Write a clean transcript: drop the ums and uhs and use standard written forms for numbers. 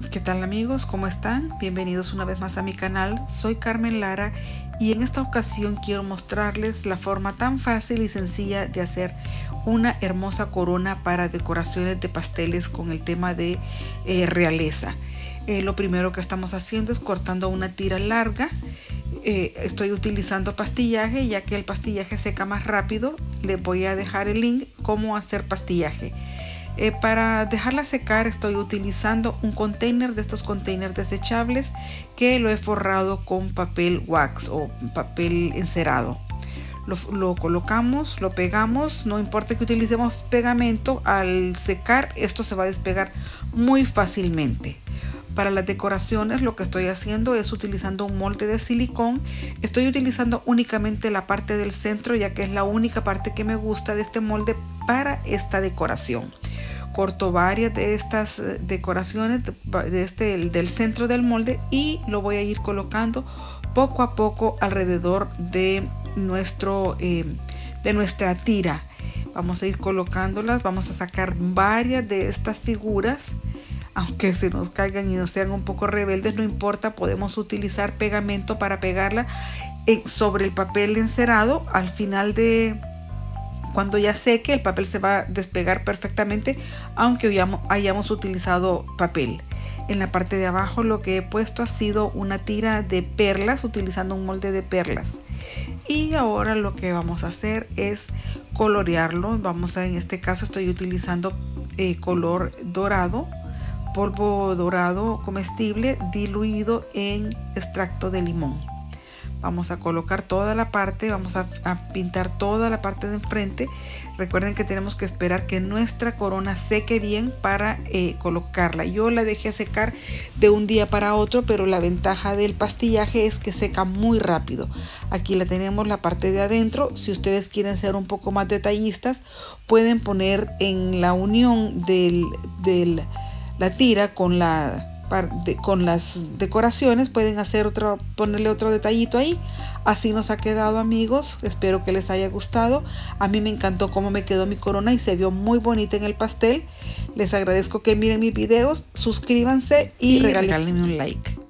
¿Qué tal amigos? ¿Cómo están? Bienvenidos una vez más a mi canal. Soy Carmen Lara y en esta ocasión quiero mostrarles la forma tan fácil y sencilla de hacer una hermosa corona para decoraciones de pasteles con el tema de realeza. Lo primero que estamos haciendo es cortando una tira larga. Estoy utilizando pastillaje, ya que el pastillaje seca más rápido. Les voy a dejar el link cómo hacer pastillaje. Para dejarla secar estoy utilizando un container de estos containers desechables que lo he forrado con papel wax o papel encerado. Lo colocamos, lo pegamos, no importa que utilicemos pegamento, al secar esto se va a despegar muy fácilmente. Para las decoraciones lo que estoy haciendo es utilizando un molde de silicón. Estoy utilizando únicamente la parte del centro, ya que es la única parte que me gusta de este molde para esta decoración. Corto varias de estas decoraciones del centro del molde y lo voy a ir colocando poco a poco alrededor de nuestra tira. Vamos a ir colocándolas, vamos a sacar varias de estas figuras. Aunque se nos caigan y nos sean un poco rebeldes, no importa, podemos utilizar pegamento para pegarla sobre el papel encerado. Al final cuando ya seque, el papel se va a despegar perfectamente, aunque hayamos utilizado papel. En la parte de abajo lo que he puesto ha sido una tira de perlas, utilizando un molde de perlas. Y ahora lo que vamos a hacer es colorearlo. En este caso estoy utilizando color dorado, polvo dorado comestible diluido en extracto de limón. Vamos a colocar toda la parte, vamos a pintar toda la parte de enfrente. Recuerden que tenemos que esperar que nuestra corona seque bien para colocarla. Yo la dejé secar de un día para otro, pero la ventaja del pastillaje es que seca muy rápido. Aquí la tenemos, la parte de adentro. Si ustedes quieren ser un poco más detallistas, pueden poner en la unión la tira con las decoraciones, pueden ponerle otro detallito ahí. Así nos ha quedado, amigos. Espero que les haya gustado. A mí me encantó cómo me quedó mi corona y se vio muy bonita en el pastel. Les agradezco que miren mis videos, suscríbanse y regálenme un like.